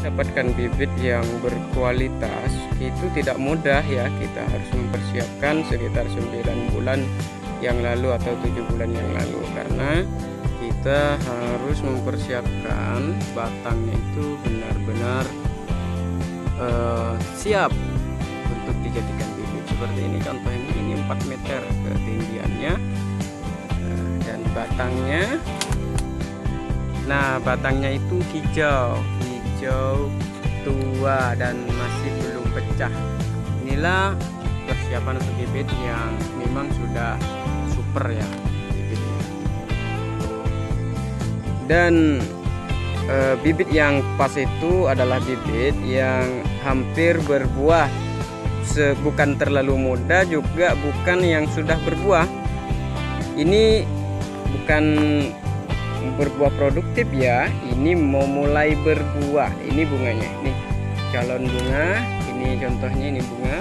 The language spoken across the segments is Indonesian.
mendapatkan bibit yang berkualitas itu tidak mudah ya. Kita harus mempersiapkan sekitar 9 bulan yang lalu atau 7 bulan yang lalu, karena kita harus mempersiapkan batangnya itu benar-benar siap untuk dijadikan bibit. Seperti ini contohnya, ini 4 meter ketinggiannya, dan batangnya, nah batangnya itu hijau tua dan masih belum pecah. Inilah persiapan untuk bibit yang memang sudah super ya bibitnya. Dan bibit yang pas itu adalah bibit yang hampir berbuah, bukan terlalu muda juga bukan yang sudah berbuah. Ini bukan berbuah produktif ya, ini mau mulai berbuah. Ini bunganya, ini calon bunga, ini contohnya, ini bunga.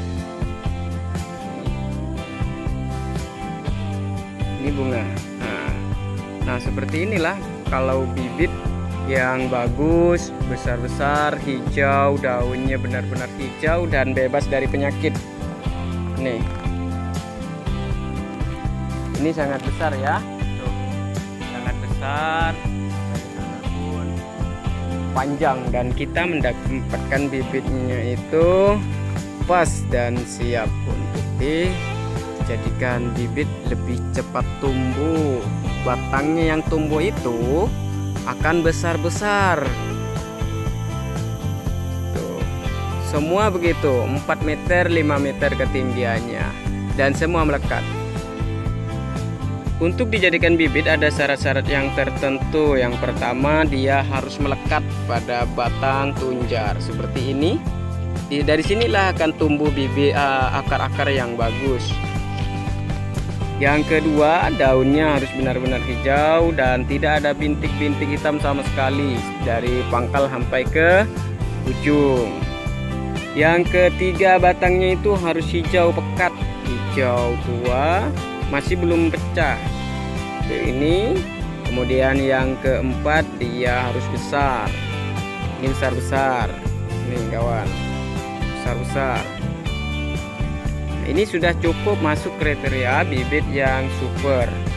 Ini bunga. Nah seperti inilah kalau bibit yang bagus, besar-besar, hijau, daunnya benar-benar hijau dan bebas dari penyakit. Nih, ini sangat besar ya, tuh, sangat besar, panjang, dan kita mendapatkan bibitnya itu pas dan siap untuk dijadikan bibit lebih cepat tumbuh. Batangnya yang tumbuh itu akan besar-besar. Tuh, semua begitu, 4 meter 5 meter ketinggiannya, dan semua melekat. Untuk dijadikan bibit ada syarat-syarat yang tertentu. Yang pertama, dia harus melekat pada batang tunjar seperti ini. Dari sinilah akan tumbuh bibit, akar-akar yang bagus. Yang kedua, daunnya harus benar-benar hijau dan tidak ada bintik-bintik hitam sama sekali dari pangkal sampai ke ujung. Yang ketiga, batangnya itu harus hijau pekat, hijau tua, masih belum pecah. Ini. Kemudian yang keempat, dia harus besar. Ini besar-besar. Ini kawan, besar-besar. Ini sudah cukup masuk kriteria bibit yang super.